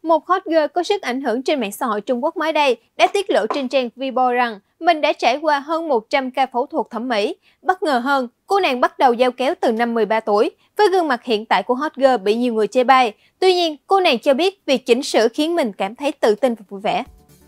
Một hot girl có sức ảnh hưởng trên mạng xã hội Trung Quốc mới đây đã tiết lộ trên trang Weibo rằng mình đã trải qua hơn 100 ca phẫu thuật thẩm mỹ. Bất ngờ hơn, cô nàng bắt đầu dao kéo từ năm 13 tuổi, với gương mặt hiện tại của hot girl bị nhiều người chê bai. Tuy nhiên, cô nàng cho biết việc chỉnh sửa khiến mình cảm thấy tự tin và vui vẻ.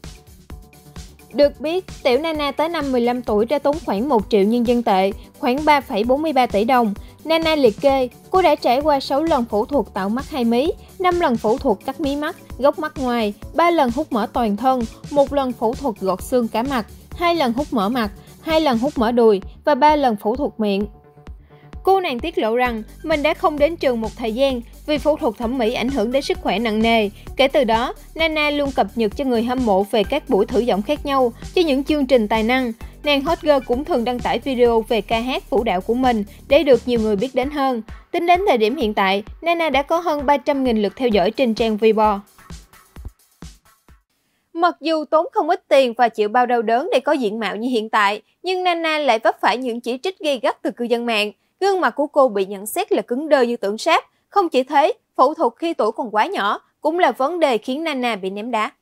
Được biết, tiểu Nana tới năm 15 tuổi đã tốn khoảng 1 triệu nhân dân tệ, khoảng 3,43 tỷ đồng. Nana liệt kê, cô đã trải qua 6 lần phẫu thuật tạo mắt hai mí, 5 lần phẫu thuật cắt mí mắt, gốc mắt ngoài, 3 lần hút mỡ toàn thân, 1 lần phẫu thuật gọt xương cả mặt, 2 lần hút mỡ mặt, 2 lần hút mỡ đùi và 3 lần phẫu thuật miệng. Cô nàng tiết lộ rằng mình đã không đến trường một thời gian vì phẫu thuật thẩm mỹ ảnh hưởng đến sức khỏe nặng nề. Kể từ đó, Nana luôn cập nhật cho người hâm mộ về các buổi thử giọng khác nhau cho những chương trình tài năng. Nàng hot girl cũng thường đăng tải video về ca hát vũ đạo của mình để được nhiều người biết đến hơn. Tính đến thời điểm hiện tại, Nana đã có hơn 300.000 lượt theo dõi trên trang Weibo. Mặc dù tốn không ít tiền và chịu bao đau đớn để có diện mạo như hiện tại, nhưng Nana lại vấp phải những chỉ trích gay gắt từ cư dân mạng. Gương mặt của cô bị nhận xét là cứng đơ như tượng sáp. Không chỉ thế, phẫu thuật khi tuổi còn quá nhỏ cũng là vấn đề khiến Nana bị ném đá.